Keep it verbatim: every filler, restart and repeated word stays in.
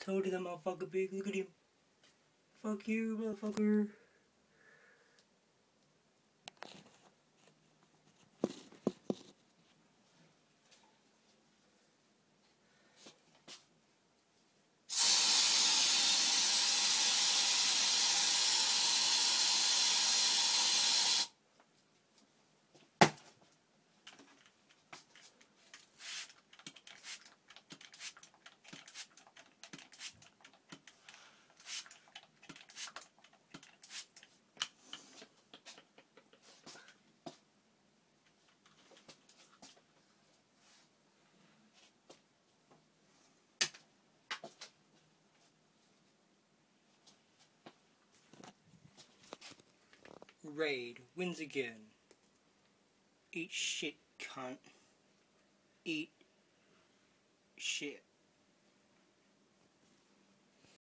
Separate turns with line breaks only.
Told you that motherfucker big. Look at him. Fuck you, motherfucker. Raid wins again. Eat shit, cunt. Eat shit.